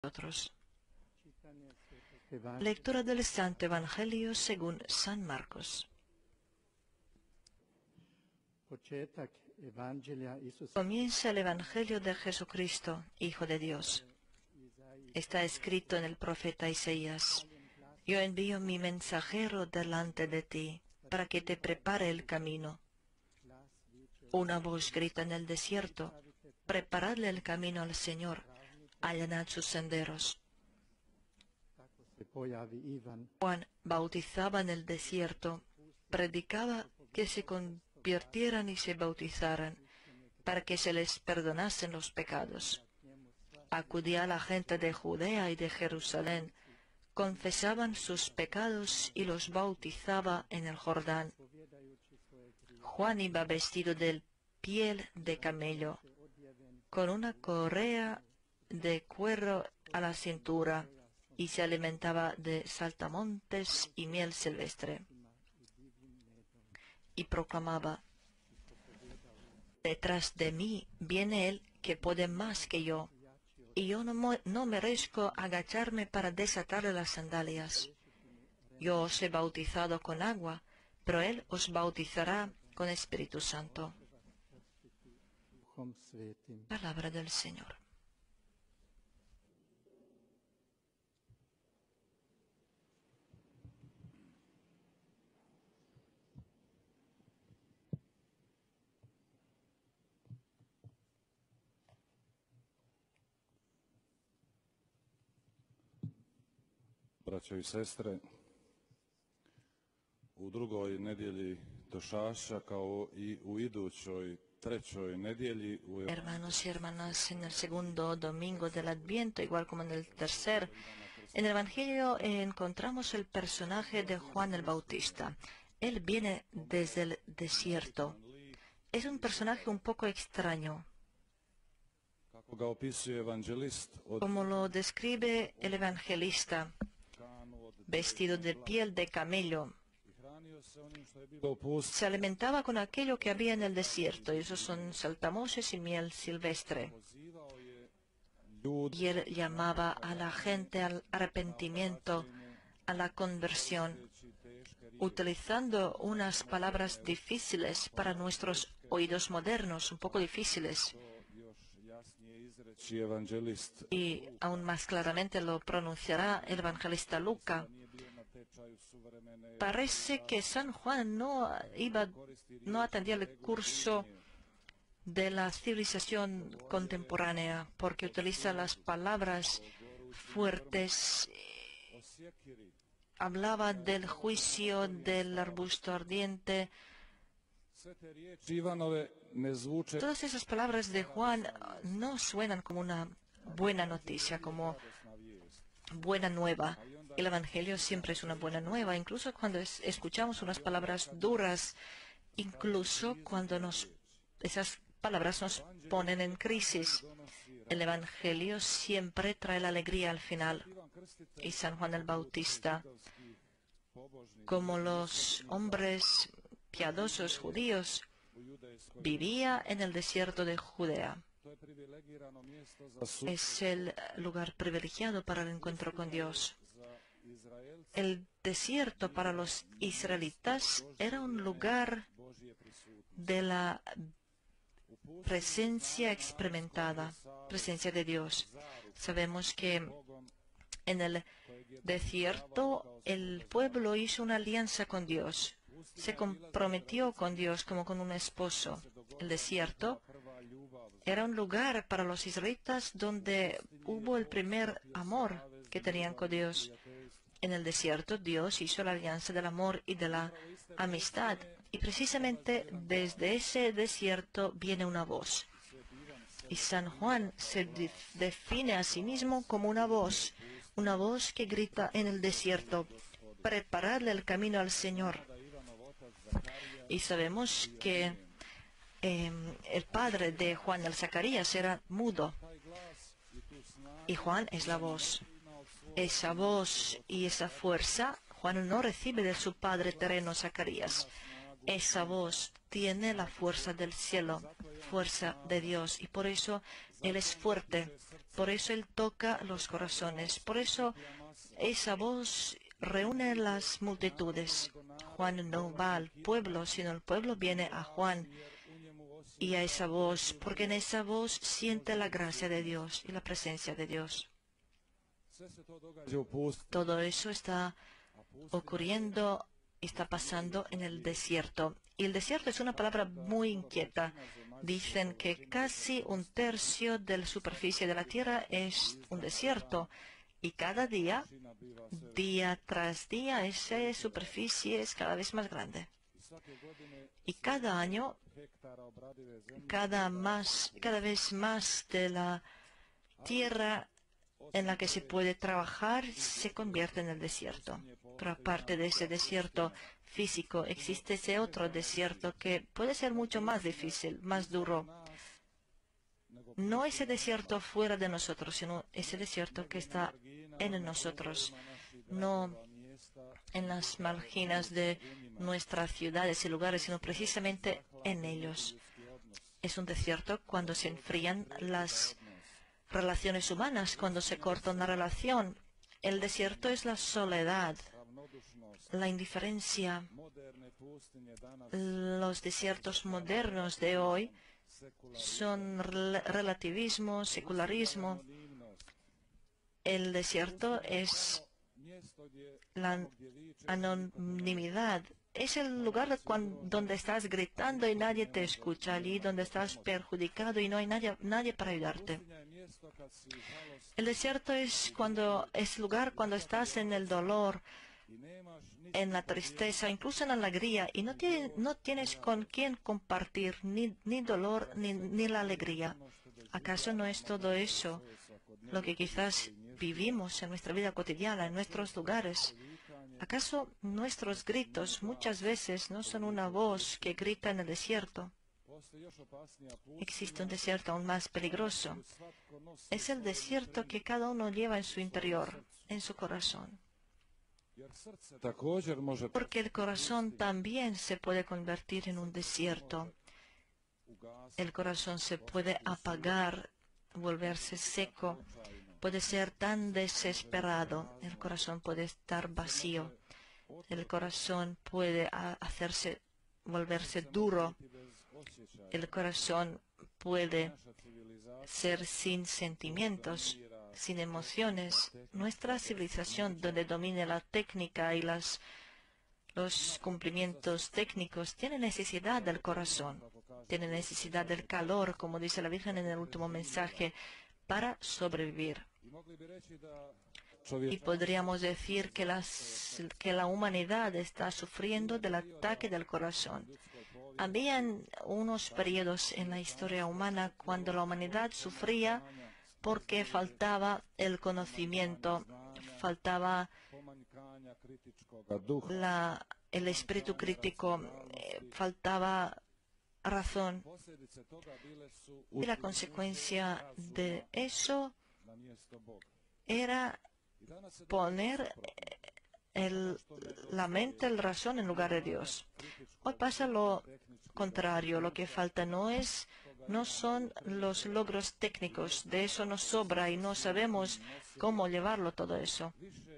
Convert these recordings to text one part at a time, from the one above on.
nosotros. Lectura del Santo Evangelio según San Marcos. Comienza el Evangelio de Jesucristo, Hijo de Dios. Está escrito en el profeta Isaías: Yo envío mi mensajero delante de ti, para que te prepare el camino. Una voz grita en el desierto: Preparadle el camino al Señor, allanad sus senderos. Juan bautizaba en el desierto, predicaba que se convirtieran y se bautizaran, para que se les perdonasen los pecados. Acudía la gente de Judea y de Jerusalén, confesaban sus pecados y los bautizaba en el Jordán. Juan iba vestido de piel de camello, con una correa de cuero a la cintura, y se alimentaba de saltamontes y miel silvestre. Y proclamaba: Detrás de mí viene Él que puede más que yo, y yo no merezco agacharme para desatarle las sandalias. Yo os he bautizado con agua, pero Él os bautizará con Espíritu Santo. Palabra del Señor. Braćo i sestre, u drugoj nedjelji Tošaša, kao i u idućoj trećoj nedjelji Hermanos y hermanas, en el segundo domingo del Adviento, igual como en el tercer, en el Evangelio encontramos el personaje de Juan el Bautista. Él viene desde el desierto. Es un personaje un poco extraño. Como lo describe el evangelista, vestido de piel de camello, se alimentaba con aquello que había en el desierto, y esos son saltamontes y miel silvestre. Y él llamaba a la gente al arrepentimiento, a la conversión, utilizando unas palabras difíciles para nuestros oídos modernos, un poco difíciles. Y aún más claramente lo pronunciará el evangelista Lucas. Parece que San Juan no atendía el curso de la civilización contemporánea, porque utiliza las palabras fuertes. Hablaba del juicio del arbusto ardiente. Todas esas palabras de Juan no suenan como una buena noticia, como buena nueva. El Evangelio siempre es una buena nueva, incluso cuando escuchamos unas palabras duras, incluso cuando esas palabras nos ponen en crisis. El Evangelio siempre trae la alegría al final. Y San Juan el Bautista, como los hombres piadosos judíos, vivía en el desierto de Judea. Es el lugar privilegiado para el encuentro con Dios. El desierto para los israelitas era un lugar de la presencia experimentada, presencia de Dios. Sabemos que en el desierto el pueblo hizo una alianza con Dios, se comprometió con Dios como con un esposo. El desierto era un lugar para los israelitas donde hubo el primer amor que tenían con Dios. En el desierto Dios hizo la alianza del amor y de la amistad, y precisamente desde ese desierto viene una voz. Y San Juan se define a sí mismo como una voz que grita en el desierto: preparadle el camino al Señor. Y sabemos que el padre de Juan el Zacarías era mudo, y Juan es la voz. Esa voz y esa fuerza Juan no recibe de su padre terreno Zacarías. Esa voz tiene la fuerza del cielo. fuerza de Dios y por eso Él es fuerte, por eso Él toca los corazones, por eso esa voz reúne las multitudes. Juan no va al pueblo, sino el pueblo viene a Juan y a esa voz, porque en esa voz siente la gracia de Dios y la presencia de Dios. Todo eso está ocurriendo, está pasando en el desierto. Y el desierto es una palabra muy inquieta. Dicen que casi un tercio de la superficie de la tierra es un desierto. Y cada día, día tras día, esa superficie es cada vez más grande. Y cada año, cada vez más de la tierra en la que se puede trabajar se convierte en el desierto. Pero aparte de ese desierto físico, existe ese otro desierto que puede ser mucho más difícil, más duro. No ese desierto fuera de nosotros, sino ese desierto que está en nosotros, no en las marginas de nuestras ciudades y lugares, sino precisamente en ellos. Es un desierto cuando se enfrían las relaciones humanas, cuando se corta una relación. El desierto es la soledad, la indiferencia. Los desiertos modernos de hoy son relativismo, secularismo. El desierto es la anonimidad. Es el lugar donde estás gritando y nadie te escucha, allí donde estás perjudicado y no hay nadie para ayudarte. El desierto es lugar cuando estás en el dolor, en la tristeza, incluso en la alegría, y no tienes con quién compartir ni dolor ni la alegría. ¿Acaso no es todo eso lo que quizás vivimos en nuestra vida cotidiana, en nuestros lugares? ¿Acaso nuestros gritos muchas veces no son una voz que grita en el desierto? Existe un desierto aún más peligroso. Es el desierto que cada uno lleva en su interior, en su corazón. Porque el corazón también se puede convertir en un desierto. El corazón se puede apagar, volverse seco, puede ser tan desesperado, el corazón puede estar vacío, el corazón puede volverse duro, el corazón puede ser sin sentimientos, sin emociones. Nuestra civilización, donde domina la técnica y los cumplimientos técnicos, tiene necesidad del corazón, tiene necesidad del calor, como dice la Virgen en el último mensaje, para sobrevivir. Y podríamos decir que la humanidad está sufriendo del ataque del corazón. Habían unos periodos en la historia humana cuando la humanidad sufría porque faltaba el conocimiento, faltaba el espíritu crítico, faltaba razón. Y la consecuencia de eso era poner la mente, la razón en lugar de Dios. Hoy pasa lo contrario. Lo que falta no son los logros técnicos. De eso nos sobra y no sabemos cómo llevarlo todo eso.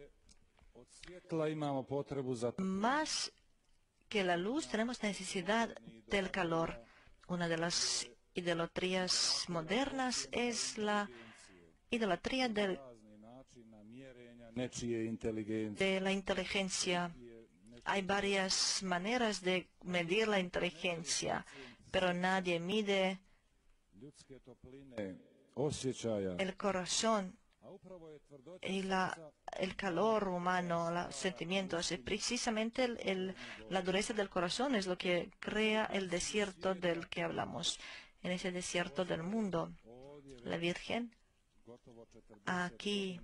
Más que la luz tenemos necesidad del calor. Una de las idolatrías modernas es la idolatría de la inteligencia. Hay varias maneras de medir la inteligencia, pero nadie mide el corazón y el calor humano, los sentimientos. Y precisamente la dureza del corazón es lo que crea el desierto del que hablamos, en ese desierto del mundo. La Virgen aquí,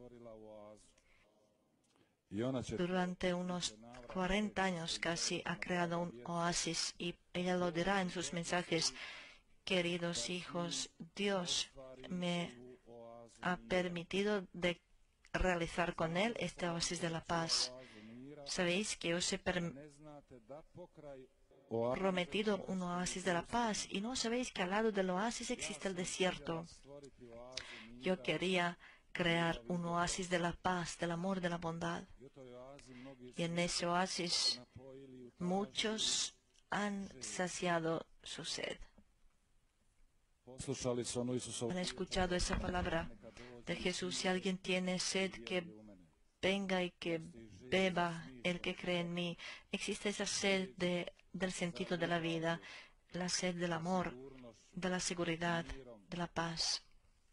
durante unos 40 años casi, ha creado un oasis y ella lo dirá en sus mensajes: queridos hijos, Dios me ha permitido de realizar con él este oasis de la paz. Sabéis que os he prometido un oasis de la paz, y no sabéis que al lado del oasis existe el desierto. Yo quería crear un oasis de la paz, del amor, de la bondad. Y en ese oasis muchos han saciado su sed. Han escuchado esa palabra de Jesús: si alguien tiene sed, que venga y que beba, el que cree en mí. Existe esa sed del sentido de la vida, la sed del amor, de la seguridad, de la paz,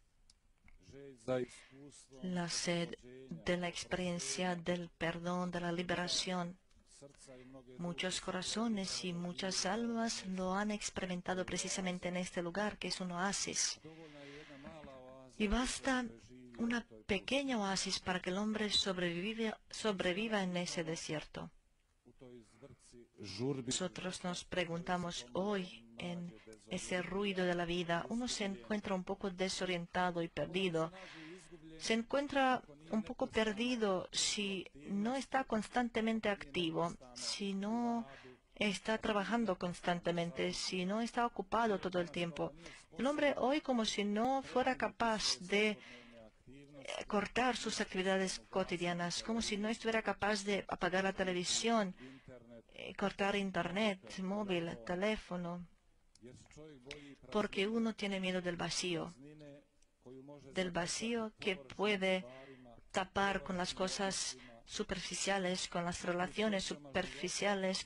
la sed de la experiencia del perdón, de la liberación. Muchos corazones y muchas almas lo han experimentado precisamente en este lugar, que es un oasis. Y basta una pequeña oasis para que el hombre sobreviva en ese desierto. Nosotros nos preguntamos hoy, en ese ruido de la vida, uno se encuentra un poco desorientado y perdido. Se encuentra un poco perdido si no está constantemente activo, si no está trabajando constantemente, si no está ocupado todo el tiempo. El hombre hoy, como si no fuera capaz de cortar sus actividades cotidianas, como si no estuviera capaz de apagar la televisión, cortar internet, móvil, teléfono, porque uno tiene miedo del vacío que puede tapar con las cosas superficiales, con las relaciones superficiales,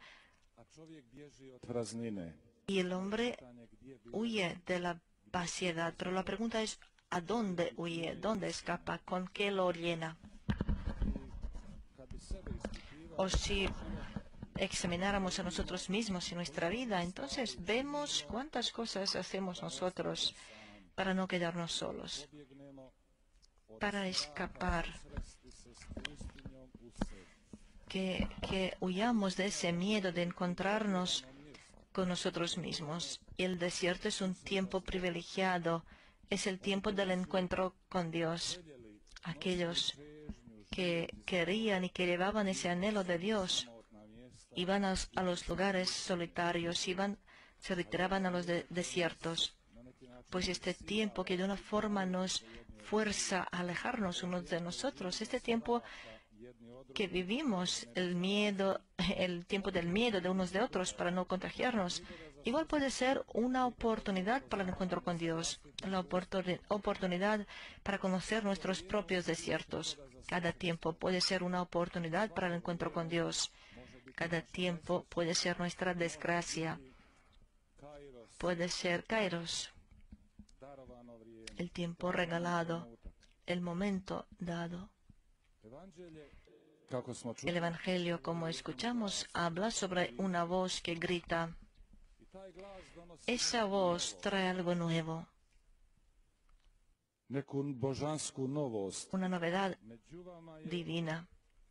y el hombre huye de la vaciedad. Pero la pregunta es, ¿a dónde huye? ¿Dónde escapa? ¿Con qué lo llena? O si examináramos a nosotros mismos y nuestra vida, entonces vemos cuántas cosas hacemos nosotros para no quedarnos solos, para escapar, que huyamos de ese miedo de encontrarnos con nosotros mismos. Y el desierto es un tiempo privilegiado, es el tiempo del encuentro con Dios. Aquellos que querían y que llevaban ese anhelo de Dios iban a los lugares solitarios, se retiraban a los desiertos. Pues este tiempo que de una forma nos fuerza a alejarnos unos de nosotros, este tiempo que vivimos, el tiempo del miedo de unos de otros para no contagiarnos, igual puede ser una oportunidad para el encuentro con Dios, la oportunidad para conocer nuestros propios desiertos. Cada tiempo puede ser una oportunidad para el encuentro con Dios. Cada tiempo puede ser nuestra desgracia. Puede ser Kairos, el tiempo regalado, el momento dado. El Evangelio, como escuchamos, habla sobre una voz que grita. Esa voz trae algo nuevo, una novedad divina.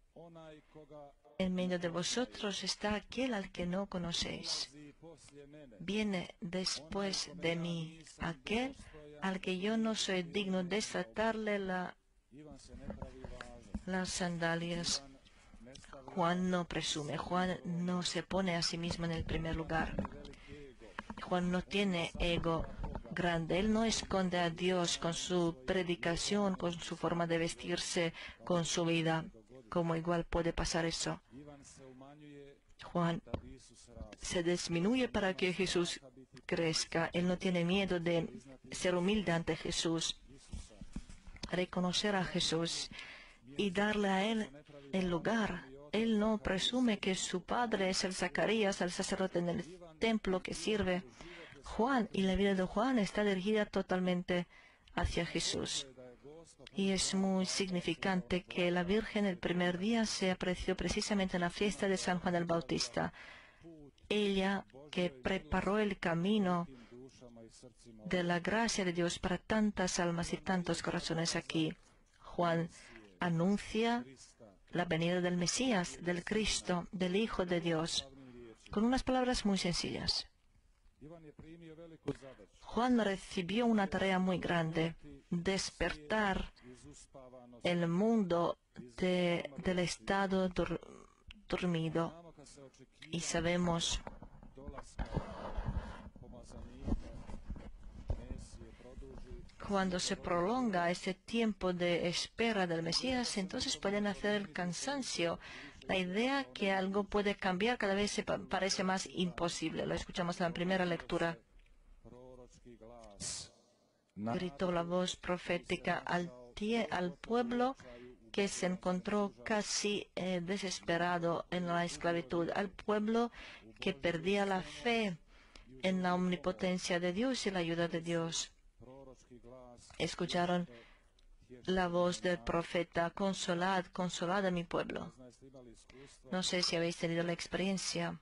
En medio de vosotros está aquel al que no conocéis. Viene después de mí aquel al que yo no soy digno de desatarle las sandalias. Juan no presume, Juan no se pone a sí mismo en el primer lugar. Juan no tiene ego grande, él no esconde a Dios con su predicación, con su forma de vestirse, con su vida, como igual puede pasar eso. Juan se disminuye para que Jesús crezca. Él no tiene miedo de ser humilde ante Jesús, reconocer a Jesús y darle a él el lugar. Él no presume que su padre es el Zacarías, el sacerdote en el templo que sirve. Juan, y la vida de Juan está dirigida totalmente hacia Jesús. Y es muy significante que la Virgen el primer día se apreció precisamente en la fiesta de San Juan el Bautista. Ella que preparó el camino de la gracia de Dios para tantas almas y tantos corazones aquí. Juan anuncia la venida del Mesías, del Cristo, del Hijo de Dios, con unas palabras muy sencillas. Juan recibió una tarea muy grande: despertar el mundo del estado dormido. Y sabemos Cuando se prolonga ese tiempo de espera del Mesías, entonces pueden hacer el cansancio. La idea que algo puede cambiar cada vez se parece más imposible. Lo escuchamos en la primera lectura. Gritó la voz profética al pueblo que se encontró casi desesperado en la esclavitud, al pueblo que perdía la fe en la omnipotencia de Dios y la ayuda de Dios. Escucharon la voz del profeta: consolad, consolad a mi pueblo. No sé si habéis tenido la experiencia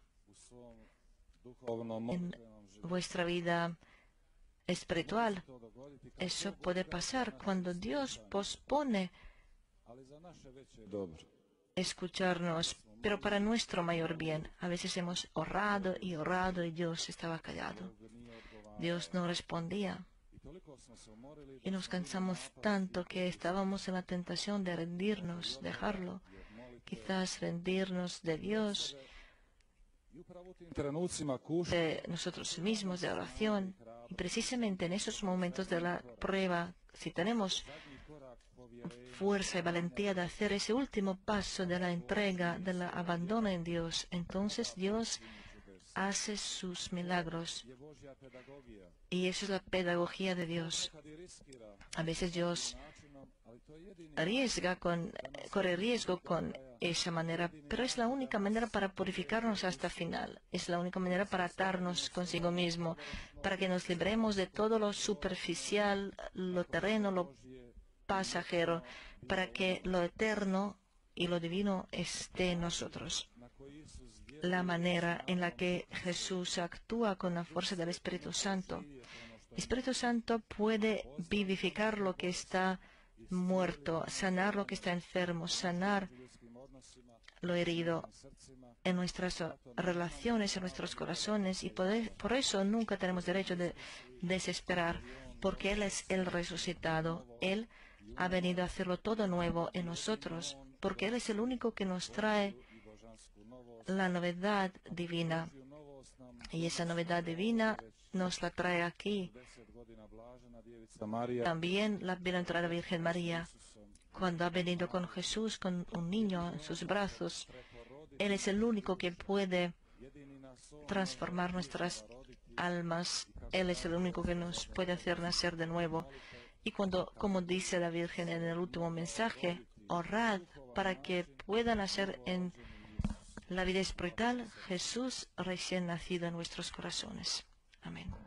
en vuestra vida espiritual. Eso puede pasar cuando Dios pospone escucharnos, pero para nuestro mayor bien. A veces hemos orado y Dios estaba callado. Dios no respondía. Y nos cansamos tanto que estábamos en la tentación de rendirnos, dejarlo, quizás rendirnos de Dios, de nosotros mismos, de oración. Y precisamente en esos momentos de la prueba, si tenemos fuerza y valentía de hacer ese último paso de la entrega, del abandono en Dios, entonces Dios hace sus milagros. Y eso es la pedagogía de Dios. A veces Dios corre riesgo con esa manera, pero es la única manera para purificarnos hasta el final. Es la única manera para atarnos consigo mismo, para que nos libremos de todo lo superficial, lo terreno, lo pasajero, para que lo eterno y lo divino esté en nosotros. La manera en la que Jesús actúa con la fuerza del Espíritu Santo. El Espíritu Santo puede vivificar lo que está muerto, sanar lo que está enfermo, sanar lo herido en nuestras relaciones, en nuestros corazones, y por eso nunca tenemos derecho de desesperar, porque Él es el resucitado. Él ha venido a hacerlo todo nuevo en nosotros, porque Él es el único que nos trae la novedad divina. Y esa novedad divina nos la trae aquí. También la bienaventurada Virgen María, cuando ha venido con Jesús, con un niño en sus brazos. Él es el único que puede transformar nuestras almas. Él es el único que nos puede hacer nacer de nuevo. Y cuando, como dice la Virgen en el último mensaje, orad para que pueda nacer en la vida espiritual Jesús recién nacido en nuestros corazones. Amén.